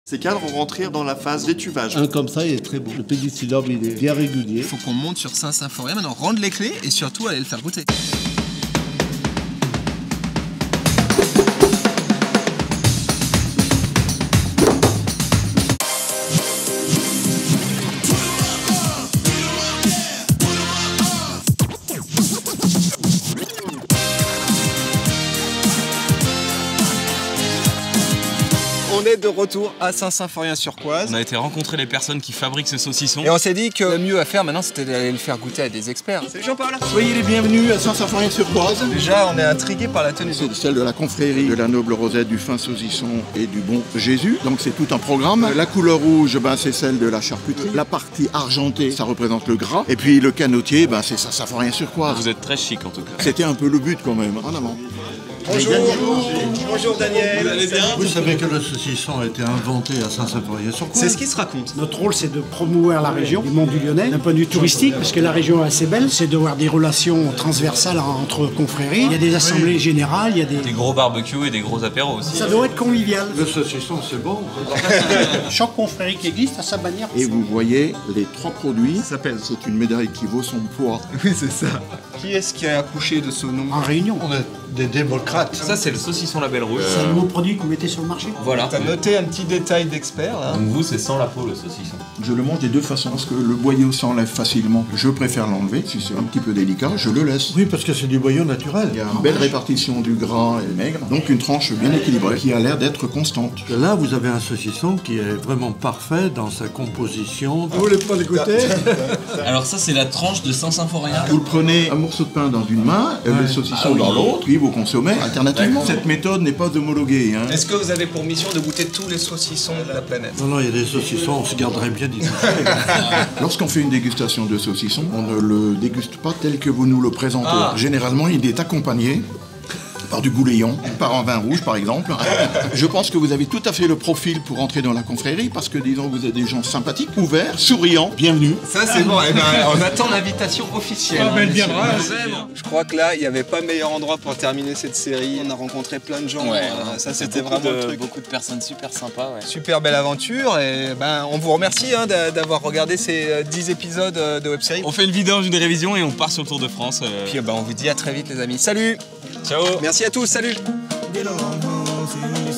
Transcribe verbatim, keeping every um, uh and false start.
Ces cadres vont rentrer dans la phase d'étuvage. Un comme ça, il est très beau. Le pédicillium, il est bien régulier. Il faut qu'on monte sur Saint-Symphorien, maintenant rendre les clés et surtout aller le faire goûter. On est de retour à Saint-Symphorien-sur-Coise. On a été rencontrer les personnes qui fabriquent ce saucisson. Et on s'est dit que le mieux à faire maintenant, c'était d'aller le faire goûter à des experts. Salut Jean-Paul. Soyez les bienvenus à Saint-Symphorien-sur-Coise. Déjà, on est intrigué par la tenue. C'est celle de la confrérie de la noble Rosette, du fin saucisson et du bon Jésus. Donc c'est tout un programme. La couleur rouge, ben, c'est celle de la charcuterie. La partie argentée, ça représente le gras. Et puis le canotier, ben, c'est Saint-Symphorien-sur-Coise. Vous êtes très chic en tout cas. C'était un peu le but quand même. En avant. Bonjour. Bonjour Daniel. Vous allez bien? Vous savez que le saucisson a été inventé à Saint-Symphorien-sur-Coise. C'est ce qui se raconte. Notre rôle, c'est de promouvoir la région, du Mont du Lyonnais, d'un point de vue touristique, parce que la région est assez belle. C'est d'avoir des relations transversales entre confréries. Il y a des assemblées générales, il y a des... Des gros barbecues et des gros apéros aussi. Ça doit être convivial. Le saucisson, c'est bon. Chaque confrérie qui existe a sa bannière. Et vous voyez les trois produits. Ça pèse. C'est une médaille qui vaut son poids. Oui, c'est ça. Qui est-ce qui a accouché de ce nom? En réunion. On est des démocrates. Ça c'est le saucisson label rouge. C'est un nouveau produit que vous mettez sur le marché. Voilà. T'as noté un petit détail d'expert là. Donc vous c'est sans la peau le saucisson. Je le mange des deux façons, parce que le boyau s'enlève facilement. Je préfère l'enlever. Si c'est un petit peu délicat, je le laisse. Oui, parce que c'est du boyau naturel. Il y a une belle répartition du gras et maigre, donc une tranche bien équilibrée qui a l'air d'être constante. Là, vous avez un saucisson qui est vraiment parfait dans sa composition. Vous voulez pas le goûter? Alors ça c'est la tranche de Saint-Symphorien. Vous prenez un morceau de pain dans une main, et le saucisson Ah oui. dans l'autre, puis vous consommez alternativement. Cette méthode n'est pas homologuée. Hein. Est-ce que vous avez pour mission de goûter tous les saucissons de la planète? Non, non, il y a des saucissons, on se garderait bien d'y toucher. Lorsqu'on fait une dégustation de saucisson, on ne le déguste pas tel que vous nous le présentez. Ah. Généralement, il est accompagné par du gouléon, par un vin rouge par exemple. Je pense que vous avez tout à fait le profil pour entrer dans la confrérie parce que disons vous êtes des gens sympathiques, ouverts, souriants, bienvenus. Ça c'est bon, eh ben, on attend l'invitation officielle. Ah, ben, elle viendra. Je crois que là, il n'y avait pas meilleur endroit pour terminer cette série. On a rencontré plein de gens. Ouais, Euh, ça c'était beaucoup vraiment de, le truc. beaucoup de personnes super sympas. Ouais. Super belle aventure et ben, on vous remercie hein, d'a- d'avoir regardé ces euh, dix épisodes euh, de web-série. On fait une vidéo, une révision et on part sur le Tour de France. euh. Puis euh, ben, on vous dit à très vite les amis. Salut. Ciao. Merci à tous, salut. Get along home, see